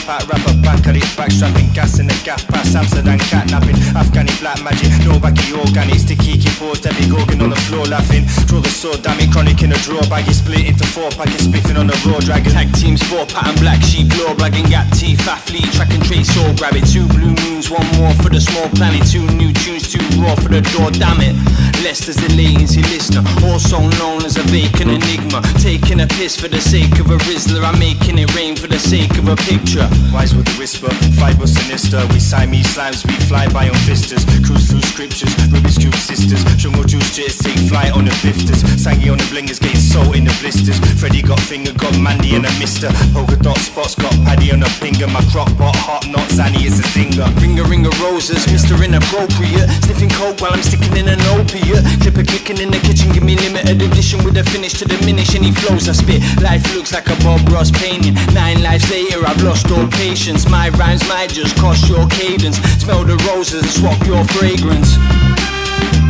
pat rapper, back at it, backstrapping, gas in the gaff pass, Amsterdam catnapping, Afghani black magic, no backy organic, sticky keep pause, Debbie Gorgon on the floor laughing, draw the sword, damn it, chronic in a drawer, baggy split into 4 packets, spiffing on the raw dragon, tag team sport pattern, black sheep, law blagging, gap teeth, athlete, track and trace, all grab it, 2 blue moons, 1 more for the small planet, 2 new tunes, 2 raw for the door, damn it, Leicester's the latency listener, also known as a vacant enigma, taking a piss for the sake of a Rizzler, I'm making it rain for the sake of a picture. Wise with the whisper, fight was sinister, we Siamese slimes, we fly by on vistas, cruise through scriptures, Rubik's Cube sisters, Jungle Juice jits, take flight on the bifters, Sangy on the blingers, getting salt in the blisters, Freddy got finger, got Mandy and a mister, polka dot spots, got Paddy on a finger, my crock pot, hot not Zanny is a singer. Ring of roses, Mr. Inappropriate, sniffing coke while I'm sticking in an opiate, clipper clicking in the kitchen, give me limited edition with a finish to diminish any flows I spit, life looks like a Bob Ross painting, 9 lives later I've lost all patience, my rhymes might just cost your cadence, smell the roses and swap your fragrance.